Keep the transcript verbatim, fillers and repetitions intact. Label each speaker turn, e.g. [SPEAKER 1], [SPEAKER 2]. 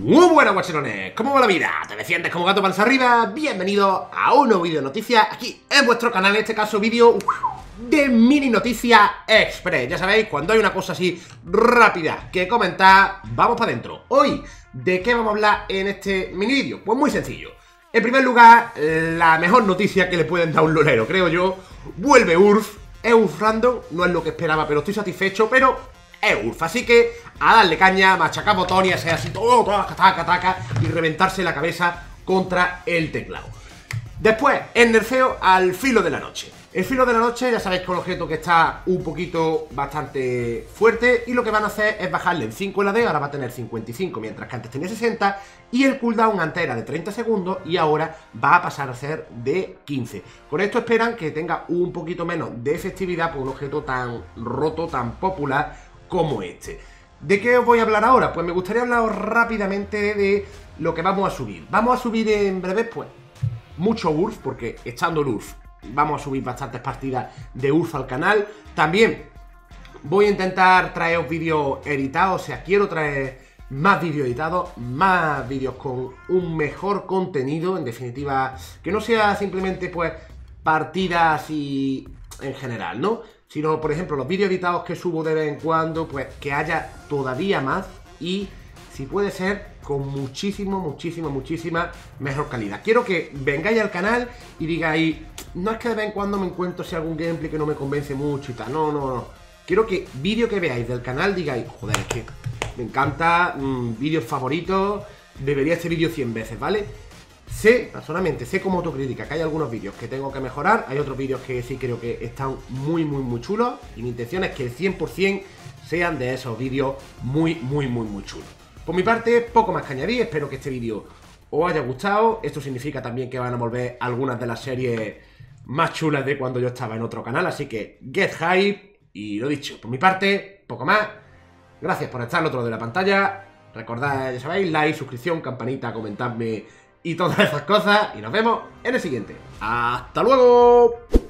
[SPEAKER 1] Muy buenas, guacherones, ¿cómo va la vida? ¿Te defiendes como gato panza arriba? Bienvenido a un nuevo vídeo de noticias aquí en vuestro canal, en este caso vídeo de Mini Noticias Express. Ya sabéis, cuando hay una cosa así rápida que comentar, vamos para adentro. Hoy, ¿de qué vamos a hablar en este mini vídeo? Pues muy sencillo. En primer lugar, la mejor noticia que le pueden dar a un lolero, creo yo. Vuelve U R F, es U R F random, no es lo que esperaba, pero estoy satisfecho, pero es U R F, así que a darle caña, machacar botones, y hacer así todo, todo, taca, taca, y reventarse la cabeza contra el teclado. Después, el nerfeo al filo de la noche. El filo de la noche, ya sabéis que es un objeto que está un poquito bastante fuerte, y lo que van a hacer es bajarle en cinco el A D, ahora va a tener cincuenta y cinco, mientras que antes tenía sesenta, y el cooldown antes era de treinta segundos, y ahora va a pasar a ser de quince. Con esto esperan que tenga un poquito menos de efectividad por un objeto tan roto, tan popular como este. ¿De qué os voy a hablar ahora? Pues me gustaría hablaros rápidamente de lo que vamos a subir. Vamos a subir en breve, pues, mucho U R F, porque estando el U R F vamos a subir bastantes partidas de U R F al canal. También voy a intentar traeros vídeos editados, o sea, quiero traer más vídeos editados, más vídeos con un mejor contenido, en definitiva, que no sea simplemente, pues, partidas y en general, ¿no? Sino, por ejemplo, los vídeos editados que subo de vez en cuando, pues que haya todavía más y, si puede ser, con muchísimo, muchísimo, muchísima mejor calidad. Quiero que vengáis al canal y digáis, no es que de vez en cuando me encuentro si algún gameplay que no me convence mucho y tal, no, no, no. Quiero que vídeo que veáis del canal digáis, joder, es que me encanta, mmm, vídeos favoritos, debería este vídeo cien veces, ¿vale? Sé, personalmente, sé como autocrítica que hay algunos vídeos que tengo que mejorar, hay otros vídeos que sí creo que están muy, muy, muy chulos, y mi intención es que el cien por cien sean de esos vídeos muy, muy, muy, muy chulos. Por mi parte, poco más que añadir, espero que este vídeo os haya gustado. Esto significa también que van a volver algunas de las series más chulas de cuando yo estaba en otro canal, así que get hype, y lo dicho, por mi parte, poco más. Gracias por estar al otro lado de la pantalla, recordad, ya sabéis, like, suscripción, campanita, comentadme y todas esas cosas, y nos vemos en el siguiente. ¡Hasta luego!